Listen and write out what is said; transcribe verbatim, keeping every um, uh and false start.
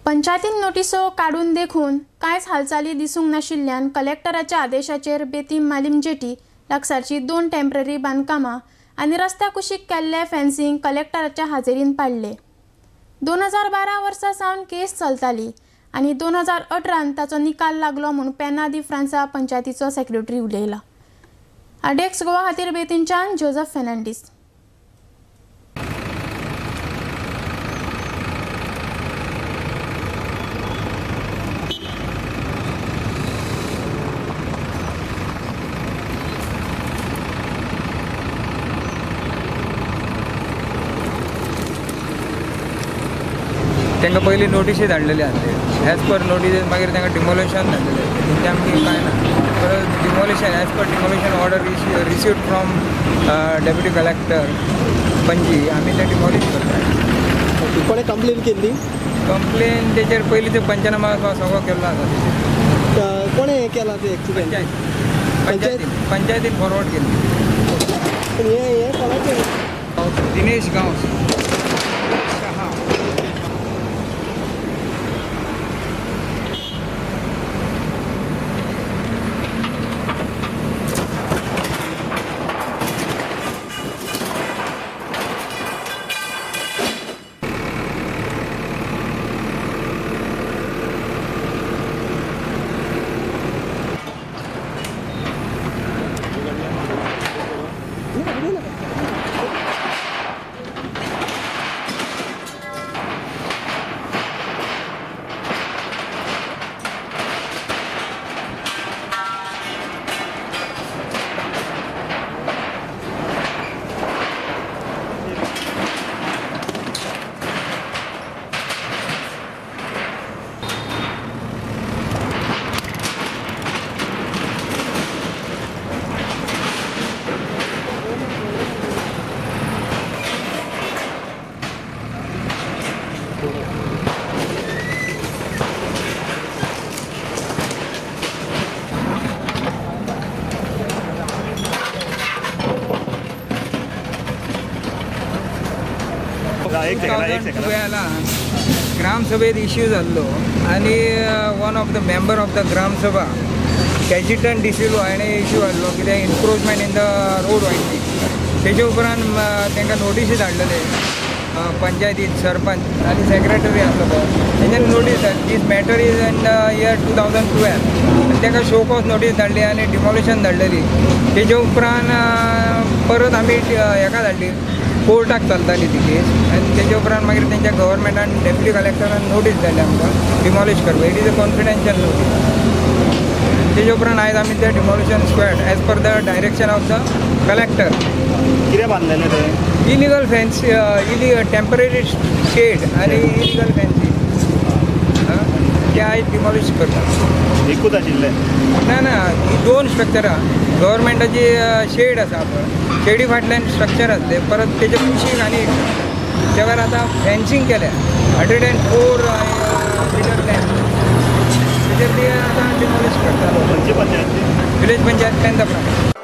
पंचायतीन नोटिसो काढून देखून कांयच हालचाली दिसूंक नाशिल्ल्यान कलेक्टराच्या आदेशाचेर बेतीम मालीम जेटी लागसारची दोन टेम्पररी बांदकामां आनी रस्त्या कुशीक केल्ले फेन्सिंग कलेक्टराच्या हाजेरीन पाडले। दोन हजार बारा वर्सा सावन केस चलताली आनी दोन हजार अठरान ताचो निकाल लागलो म्हूण पेना दी फ्रांसा पंचायतीचो सेक्रेटरी उलयला। आडेक्स गोवा खातीर बेतीमच्यान जोझफ फेर्नांडीस। तांकां पयलीं नोटिसी धाडलेली आसले एज पर नोटिसीस मागीर तांकां डिमोलिशन धाडलेले तेंचे आमची कांय ना परत demolition as per demolition order received from deputy collector Panaji आमी ते डिमोलिश करतात। कोणे कंप्लेन केल्ली? कंप्लेन तेचेर पयलीं ते पंचनामा सगळो केल्लो आसा। कोणे केला ते पंचायत पंचायतीन पंचायतीन फॉरवर्ड केल्ली। हे हे कोणाचे? दिनेश गांवस। ग्रामसभेत इश्यू जाल्लो आनी one of the member of the gram sabha Cajetan D'Silva हाणें इश्यू हाडलो कित्याक encroachment in the road widening तेजे उपरांत तांकां नोटिसी धाडलेले पंचायतीन सरपंच आनी सेक्रेटरी आसलो तो तेंच्यानी नोटीस धाडली this matter is in the year two thousand twelve आनी तांकां शो कॉज नोटीस धाडली आनी डिमोलिशन धाडलेली। तेजे उपरांत परत आमी हेका धाडली कोर्टाक चलताली ती केस आनी तेजे उपरांत मागीर तेंच्या गव्हर्मेंटान डेप्युटी कलेक्टरान नोटीस धाडली आमकां डिमोलिश करपा। It is a confidential notice. तेजे उपरांत आयज आमी ते demolition squad as per the direction of the collector कितें बांदलेलें तें illegal fence illegal temporary shed आनी इलिगल फेन्सी ते आयज डिमोलिश करता। एकूच आशिल्लें? ना ना ही दोन स्ट्रक्चरां गव्हर्मेंटाची शेड आसा पळय शेडी फाटल्यान स्ट्रक्चर आसले परत तेजे कुशीक आनी त्या भायर आतां फेन्सिंग केल्या hundred and four meter length तेजेर ते आतां डिमोलिश करता। खंयची पंचायत? विलेज पंचायत पेंदाप्रा।